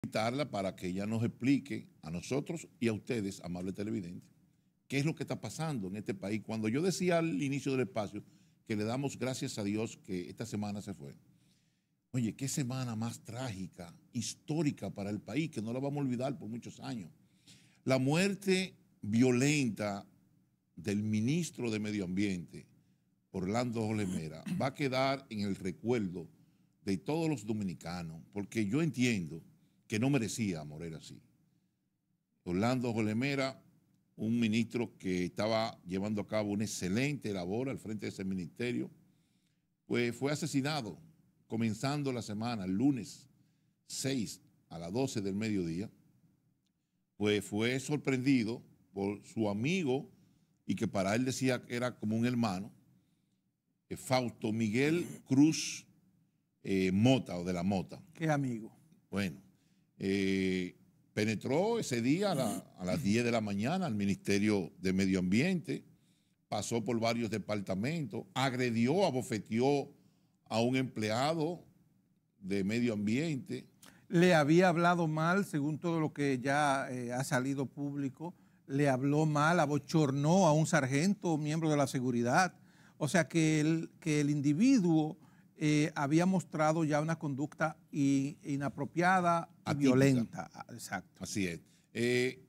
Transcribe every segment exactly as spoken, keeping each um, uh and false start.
invitarla para que ella nos explique a nosotros y a ustedes, amables televidentes, qué es lo que está pasando en este país. Cuando yo decía al inicio del espacio que le damos gracias a Dios que esta semana se fue. Oye, qué semana más trágica, histórica para el país, que no la vamos a olvidar por muchos años. La muerte violenta del ministro de Medio Ambiente, Orlando Jorge Mera, va a quedar en el recuerdo de todos los dominicanos, porque yo entiendo que no merecía morir así. Orlando Jorge Mera, un ministro que estaba llevando a cabo una excelente labor al frente de ese ministerio, pues fue asesinado comenzando la semana, el lunes seis a las doce del mediodía, pues fue sorprendido por su amigo y que para él decía que era como un hermano, eh, Fausto Miguel Cruz eh, Mota o de la Mota. ¿Qué amigo? Bueno, eh, penetró ese día a, la, a las diez de la mañana al Ministerio de Medio Ambiente, pasó por varios departamentos, agredió, abofeteó a un empleado de Medio Ambiente. Le había hablado mal, según todo lo que ya eh, ha salido público, le habló mal, abochornó a un sargento, miembro de la seguridad. O sea que el, que el individuo eh, había mostrado ya una conducta i, inapropiada y violenta. Exacto. Así es. Eh,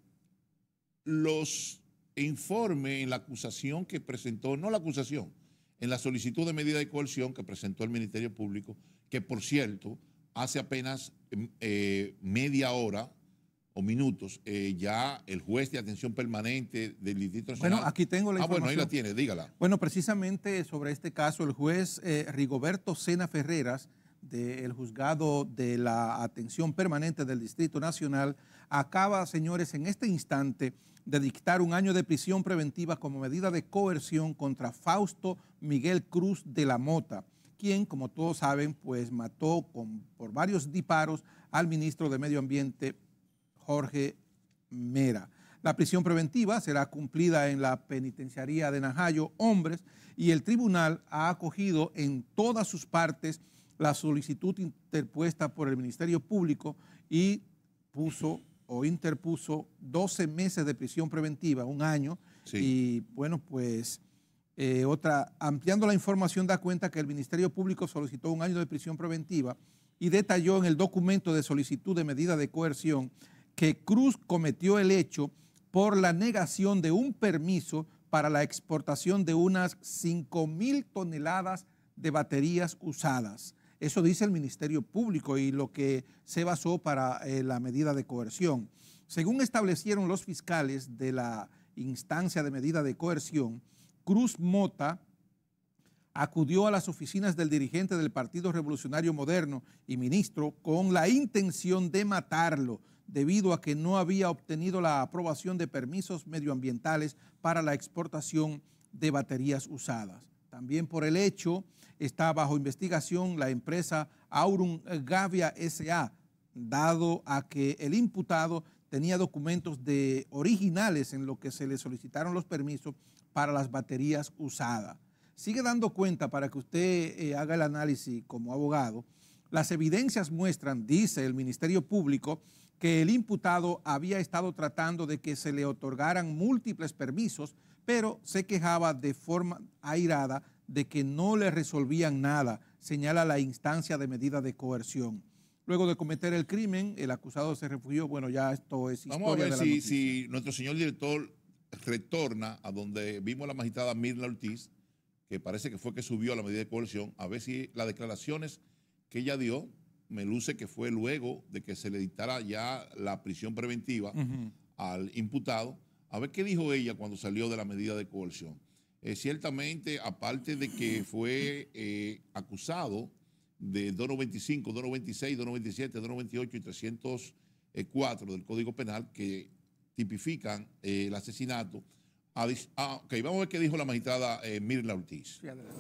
los informes en la acusación que presentó, no la acusación, en la solicitud de medida de coerción que presentó el Ministerio Público, que por cierto, hace apenas eh, media hora o minutos, eh, ya el juez de atención permanente del Distrito Nacional... Bueno, aquí tengo la ah, información. Ah, bueno, ahí la tiene, dígala. Bueno, precisamente sobre este caso, el juez eh, Rigoberto Sena Ferreras, del juzgado de la atención permanente del Distrito Nacional, acaba, señores, en este instante de dictar un año de prisión preventiva como medida de coerción contra Fausto Miguel Cruz de la Mota, quien, como todos saben, pues mató con, por varios disparos al ministro de Medio Ambiente, Jorge Mera. La prisión preventiva será cumplida en la penitenciaría de Najayo Hombres y el tribunal ha acogido en todas sus partes la solicitud interpuesta por el Ministerio Público y puso o interpuso doce meses de prisión preventiva, un año. Sí. Y bueno, pues eh, otra, ampliando la información, da cuenta que el Ministerio Público solicitó un año de prisión preventiva y detalló en el documento de solicitud de medida de coerción que Cruz cometió el hecho por la negación de un permiso para la exportación de unas cinco mil toneladas de baterías usadas. Eso dice el Ministerio Público y lo que se basó para eh, la medida de coerción. Según establecieron los fiscales de la instancia de medida de coerción, Cruz Mota acudió a las oficinas del dirigente del Partido Revolucionario Moderno y ministro con la intención de matarlo, debido a que no había obtenido la aprobación de permisos medioambientales para la exportación de baterías usadas. También por el hecho está bajo investigación la empresa Aurum Gavia S A, dado a que el imputado tenía documentos de originales en lo que se le solicitaron los permisos para las baterías usadas. Sigue dando cuenta, para que usted eh, haga el análisis como abogado, las evidencias muestran, dice el Ministerio Público, que el imputado había estado tratando de que se le otorgaran múltiples permisos, pero se quejaba de forma airada de que no le resolvían nada, señala la instancia de medida de coerción. Luego de cometer el crimen, el acusado se refugió. Bueno, ya esto es historia. Vamos a ver de la si, si nuestro señor director retorna a donde vimos a la magistrada Mirna Ortiz, que parece que fue que subió a la medida de coerción, a ver si las declaraciones que ella dio, me luce que fue luego de que se le dictara ya la prisión preventiva uh-huh. al imputado, a ver qué dijo ella cuando salió de la medida de coerción. Eh, ciertamente, aparte de que fue eh, acusado de doscientos noventa y cinco, doscientos noventa y seis, doscientos noventa y siete, doscientos noventa y ocho y trescientos cuatro del Código Penal que tipifican eh, el asesinato. Ah, ok, vamos a ver qué dijo la magistrada eh, Mirna Ortiz.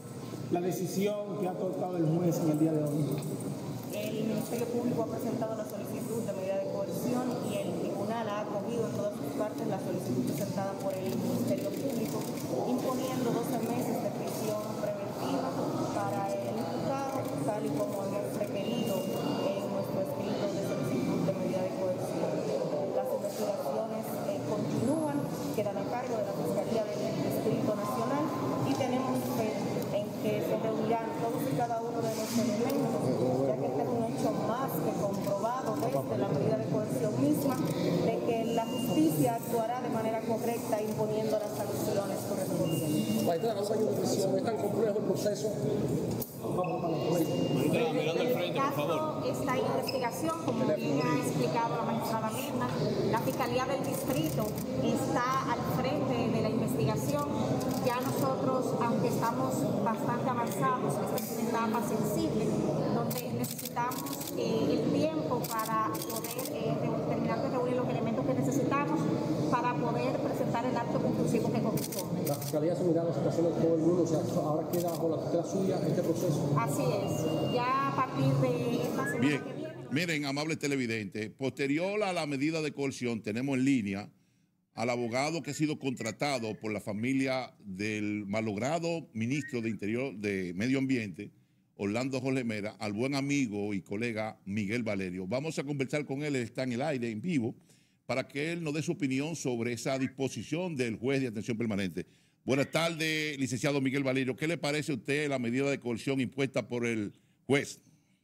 La decisión que ha adoptado el juez en el día de hoy. El Ministerio Público ha presentado la solicitud de medida de coerción y el tribunal ha acogido en todas sus partes la solicitud presentada por el Ministerio Público, imponiendo doce meses de prisión preventiva para el imputado, tal y como había requerido en nuestro escrito de solicitud de medida de imponiendo las sanciones correspondientes. Maestra, no hay una decisión, es tan complejo el proceso. Mirando al frente, por favor. Esta investigación, como bien ha explicado la magistrada Mirna, la Fiscalía del Distrito está al frente de la investigación. Ya nosotros, aunque estamos bastante avanzados, esta es una etapa sensible, donde necesitamos eh, el tiempo para poder eh, terminar de reunir los elementos que necesitamos para poder presentar el acto conclusivo que corresponde. La Fiscalía asumirá la situación de todo el mundo, o sea, ahora queda bajo la tutela suya este proceso. Así es, ya a partir de esta semana Bien. que viene. Miren, amables televidentes, posterior a la medida de coerción, tenemos en línea al abogado que ha sido contratado por la familia del malogrado ministro de Interior de Medio Ambiente, Orlando Jorge Mera, al buen amigo y colega Miguel Valerio. Vamos a conversar con él, él está en el aire, en vivo, para que él nos dé su opinión sobre esa disposición del juez de atención permanente. Buenas tardes, licenciado Miguel Valerio. ¿Qué le parece a usted la medida de coerción impuesta por el juez?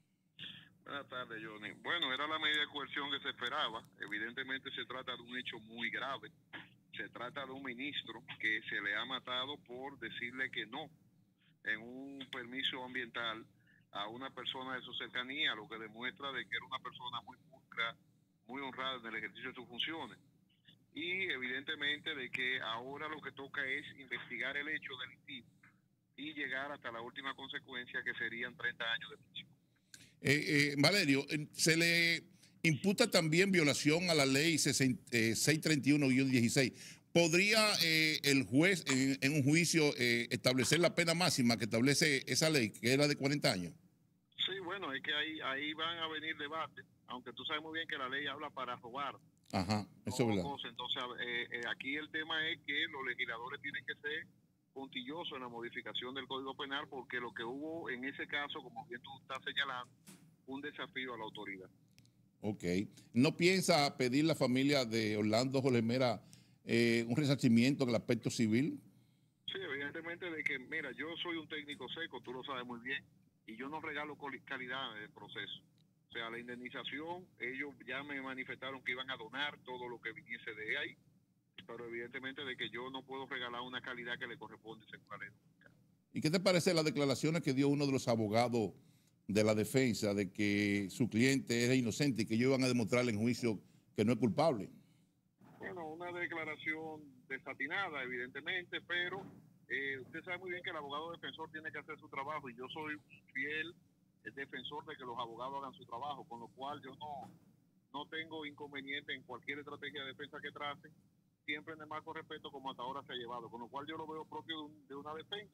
Buenas tardes, Johnny. Bueno, era la medida de coerción que se esperaba. Evidentemente se trata de un hecho muy grave. Se trata de un ministro que se le ha matado por decirle que no en un permiso ambiental a una persona de su cercanía, lo que demuestra de que era una persona muy pulcra, muy honrada en el ejercicio de sus funciones. Y evidentemente de que ahora lo que toca es investigar el hecho delictivo y llegar hasta la última consecuencia, que serían treinta años de prisión. Eh, eh, Valerio, se le imputa también violación a la ley seiscientos treinta y uno guión dieciséis. ¿Podría eh, el juez en, en un juicio eh, establecer la pena máxima que establece esa ley, que era de cuarenta años? Sí, bueno, es que ahí, ahí van a venir debates, aunque tú sabes muy bien que la ley habla para robar. Ajá, eso es verdad. Cosa. Entonces, eh, eh, aquí el tema es que los legisladores tienen que ser puntillosos en la modificación del Código Penal, porque lo que hubo en ese caso, como bien tú estás señalando, un desafío a la autoridad. Ok. ¿No piensa pedir la familia de Orlando Jorge Mera eh, un resarcimiento en el aspecto civil? Sí, evidentemente de que, mira, yo soy un técnico seco, tú lo sabes muy bien, y yo no regalo calidad en el proceso. O sea, la indemnización, ellos ya me manifestaron que iban a donar todo lo que viniese de ahí, pero evidentemente de que yo no puedo regalar una calidad que le corresponde según la ley dominicana. ¿Y qué te parece las declaraciones que dio uno de los abogados de la defensa de que su cliente era inocente y que ellos iban a demostrarle en juicio que no es culpable? Bueno, una declaración desatinada, evidentemente, pero eh, usted sabe muy bien que el abogado defensor tiene que hacer su trabajo, y yo soy fiel defensor de que los abogados hagan su trabajo, con lo cual yo no, no tengo inconveniente en cualquier estrategia de defensa que tracen, siempre en el marco respeto como hasta ahora se ha llevado, con lo cual yo lo veo propio de, un, de una defensa,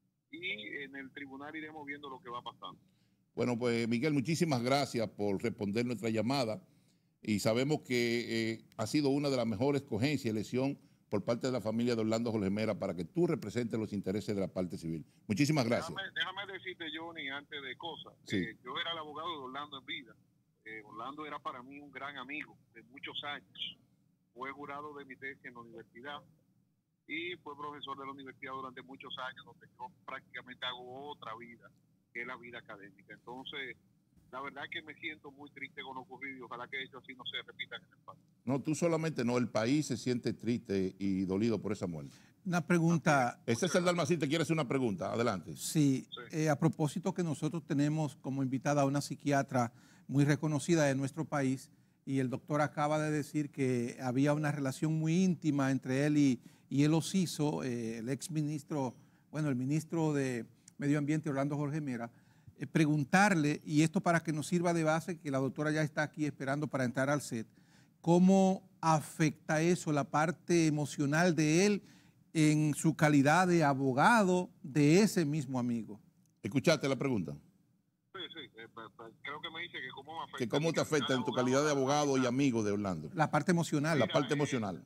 y en el tribunal iremos viendo lo que va pasando. Bueno, pues Miguel, muchísimas gracias por responder nuestra llamada, y sabemos que eh, ha sido una de las mejores escogencias y elección por parte de la familia de Orlando Jorge Mera para que tú representes los intereses de la parte civil. Muchísimas gracias. Déjame, déjame decirte, Johnny, antes de cosas, sí. eh, yo era el abogado de Orlando en vida. Eh, Orlando era para mí un gran amigo de muchos años. Fue jurado de mi tesis en la universidad y fue profesor de la universidad durante muchos años, donde yo prácticamente hago otra vida, que es la vida académica. Entonces, la verdad que me siento muy triste con lo ocurrido, y ojalá que eso así no se repita en el país. No, tú solamente no, el país se siente triste y dolido por esa muerte. Una pregunta. Ese es el Dalmacín, te quiere hacer una pregunta, adelante. Sí, Sí. Eh, a propósito que nosotros tenemos como invitada a una psiquiatra muy reconocida de nuestro país, y el doctor acaba de decir que había una relación muy íntima entre él y, y el Ociso, eh, el ex ministro, bueno, el ministro de Medio Ambiente, Orlando Jorge Mera, eh, preguntarle, y esto para que nos sirva de base, que la doctora ya está aquí esperando para entrar al set, ¿cómo afecta eso la parte emocional de él en su calidad de abogado de ese mismo amigo? ¿Escuchaste la pregunta? Sí, sí, eh, pues, pues, creo que me dice que cómo me afecta. ¿Que cómo mi te afecta en tu calidad de abogado y amigo de Orlando? La parte emocional. La Mira, parte eh, emocional.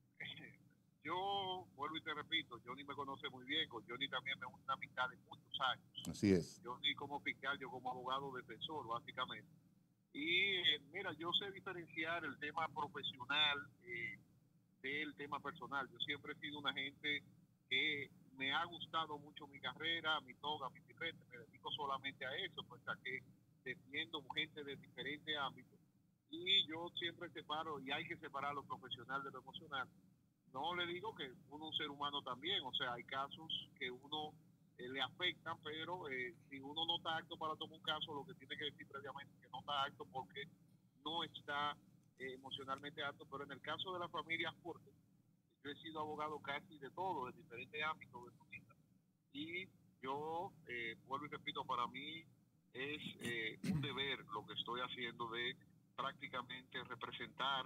Yo vuelvo y te repito, Johnny me conoce muy bien, con Johnny también me une una amistad de muchos años. Así es. Johnny como fiscal, yo como abogado defensor, básicamente. Y eh, mira, yo sé diferenciar el tema profesional eh, del tema personal. Yo siempre he sido una gente que me ha gustado mucho mi carrera, mi toga, mi diferente, me dedico solamente a eso, pues a que defiendo gente de diferentes ámbitos. Y yo siempre separo, y hay que separar lo profesional de lo emocional. no le digo que uno es un ser humano también, o sea, hay casos que uno eh, le afectan, pero eh, si uno no está apto para tomar un caso, lo que tiene que decir previamente es que no está apto porque no está eh, emocionalmente apto. Pero en el caso de la familia Fortes, yo he sido abogado casi de todo, de diferentes ámbitos de su vida, y yo eh, vuelvo y repito, para mí es eh, un deber lo que estoy haciendo de prácticamente representar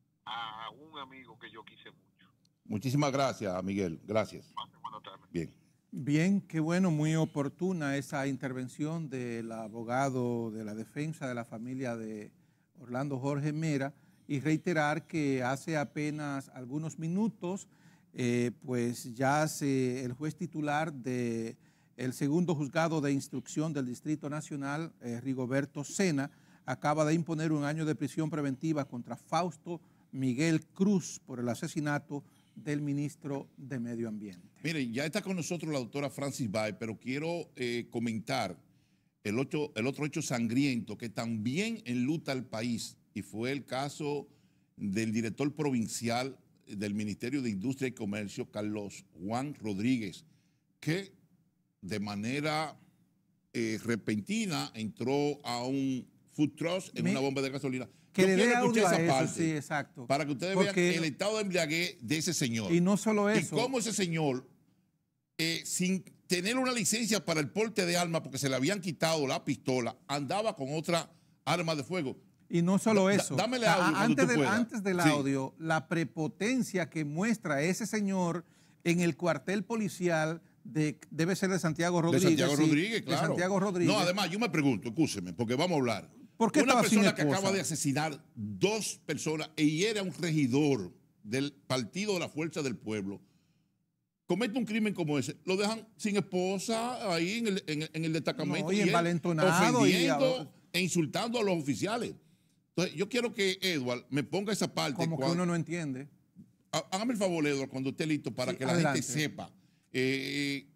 a un amigo que yo quise mucho. Muchísimas gracias, Miguel. Gracias. Buenas tardes. Bien. Bien, qué bueno, muy oportuna esa intervención del abogado de la defensa de la familia de Orlando Jorge Mera, y reiterar que hace apenas algunos minutos eh, pues ya se, el juez titular del segundo juzgado de instrucción del Distrito Nacional, eh, Rigoberto Sena, acaba de imponer un año de prisión preventiva contra Fausto Miguel Cruz por el asesinato del ministro de Medio Ambiente. Miren, ya está con nosotros la doctora Francis Bay, pero quiero eh, comentar el, ocho, el otro hecho sangriento que también enluta al país, y fue el caso del director provincial del Ministerio de Industria y Comercio, Carlos Juan Rodríguez, que de manera eh, repentina entró a un food truck en Me, una bomba de gasolina. Que Yo le quiero dé escuchar audio esa a parte eso, sí, exacto. Para que ustedes Porque, vean el estado de embriaguez de ese señor. Y no solo eso. Y cómo ese señor, eh, sin tener una licencia para el porte de armas, porque se le habían quitado la pistola, andaba con otra arma de fuego. Y no solo eso, da, dámele audio antes, de, antes del sí. audio, la prepotencia que muestra ese señor en el cuartel policial de, debe ser de Santiago Rodríguez. De Santiago sí, Rodríguez, claro. De Santiago Rodríguez. No, además, yo me pregunto, escúcheme, porque vamos a hablar. ¿Por qué Una persona que esposa? acaba de asesinar dos personas y era un regidor del Partido de la Fuerza del Pueblo, comete un crimen como ese, lo dejan sin esposa ahí en el, en, en el destacamento. No, y envalentonado. Ofendiendo y a... e insultando a los oficiales. Entonces, yo quiero que Edward me ponga esa parte. Como cuando, que uno no entiende. Hágame el favor, Edward, cuando esté listo, para sí, que la adelante. gente sepa eh,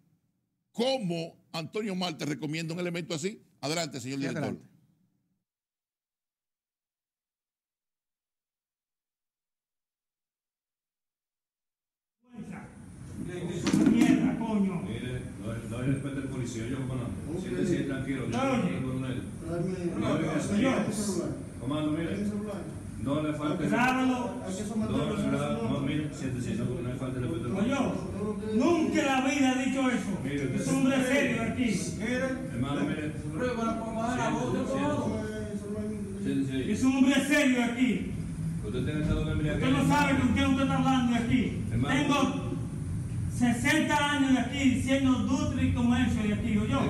cómo Antonio Marte recomienda un elemento así. Adelante, señor sí, director. Adelante. Mierda, coño. Mire, no hay respeto al policía, yo comando. Siéntese tranquilo. Comando, mire. No le falte. Grábalo. No, no, mire, siéntese, no, no le falte respeto al policía. Oye, nunca en la vida he dicho eso. Mire, es un hombre serio aquí. Hermano, mire. Siéntese. Es un hombre serio aquí. Usted tiene estado de embriaguez. Usted no sabe con quién usted está hablando de aquí. Hermano. Tengo sesenta años de aquí diciendo industria y comercio de aquí, yo.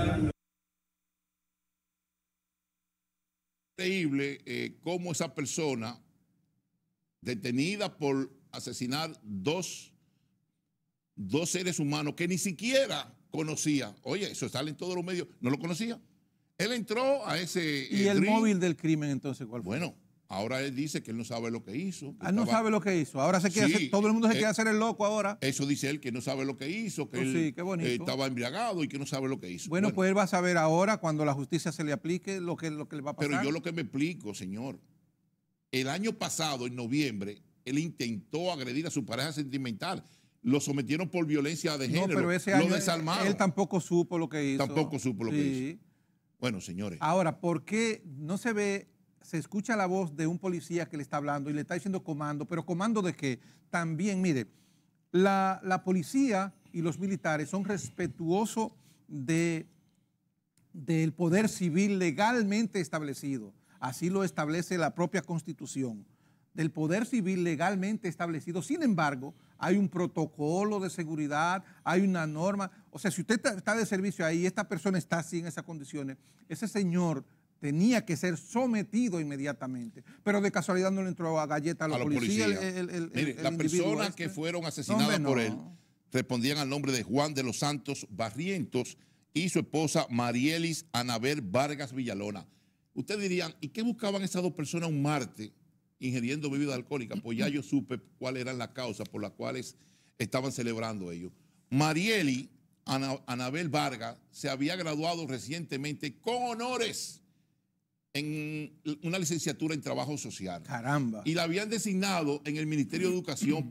Increíble eh, cómo esa persona detenida por asesinar dos, dos seres humanos que ni siquiera conocía. Oye, eso sale en todos los medios. No lo conocía. Él entró a ese... ¿Y eh, el dream. móvil del crimen entonces cuál fue? Bueno, ahora él dice que él no sabe lo que hizo. Ah, no sabe lo que hizo. Ahora se quiere sí, hacer, todo el mundo se eh, quiere hacer el loco ahora. Eso dice él, que no sabe lo que hizo, que oh, él sí, qué bonito. eh, estaba embriagado y que no sabe lo que hizo. Bueno, bueno, pues él va a saber ahora, cuando la justicia se le aplique, lo que, lo que le va a pasar. Pero yo lo que me explico, señor, el año pasado, en noviembre, él intentó agredir a su pareja sentimental. Lo sometieron por violencia de género. No, pero ese año lo desarmaron. Él tampoco supo lo que hizo. Tampoco supo lo sí. que hizo. Bueno, señores. Ahora, ¿por qué no se ve, se escucha la voz de un policía que le está hablando y le está diciendo comando? ¿Pero comando de qué? También, mire, la, la policía y los militares son respetuosos de, del poder civil legalmente establecido. Así lo establece la propia Constitución. Del poder civil legalmente establecido. Sin embargo, hay un protocolo de seguridad, hay una norma. O sea, si usted está de servicio ahí y esta persona está así en esas condiciones, ese señor tenía que ser sometido inmediatamente. Pero de casualidad no le entró a galleta a los, a los policías. policías. El, el, el, Mire, el las personas este. que fueron asesinadas no, hombre, no. por él respondían al nombre de Juan de los Santos Barrientos y su esposa Marielis Anabel Vargas Villalona. Ustedes dirían, ¿y qué buscaban esas dos personas un martes ingiriendo bebidas alcohólicas? Pues ya yo supe cuáles eran las causas por las cuales estaban celebrando ellos. Marieli Ana, Anabel Vargas se había graduado recientemente con honores en una licenciatura en trabajo social. Caramba. Y la habían designado en el Ministerio de Educación para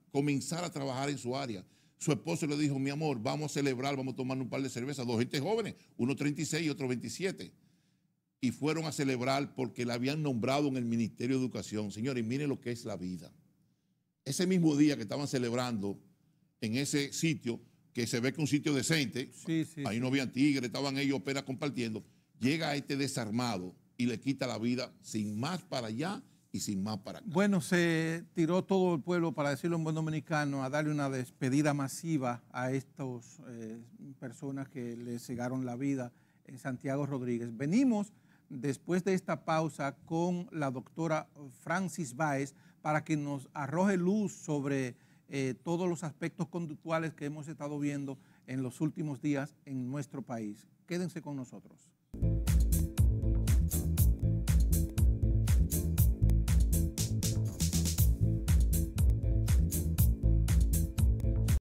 comenzar a trabajar en su área. Su esposo le dijo, mi amor, vamos a celebrar, vamos a tomar un par de cervezas. Dos gente jóvenes, uno treinta y seis y otro veintisiete. Y fueron a celebrar porque la habían nombrado en el Ministerio de Educación. Señores, miren lo que es la vida. Ese mismo día que estaban celebrando en ese sitio, que se ve que un sitio decente, sí, sí, ahí sí. no habían tigres, estaban ellos apenas compartiendo, llega este desarmado y le quita la vida sin más para allá y sin más para acá. Bueno, se tiró todo el pueblo, para decirlo en buen dominicano, a darle una despedida masiva a estas eh, personas que le cegaron la vida en Santiago Rodríguez. Venimos después de esta pausa con la doctora Francis Báez para que nos arroje luz sobre eh, todos los aspectos conductuales que hemos estado viendo en los últimos días en nuestro país. Quédense con nosotros.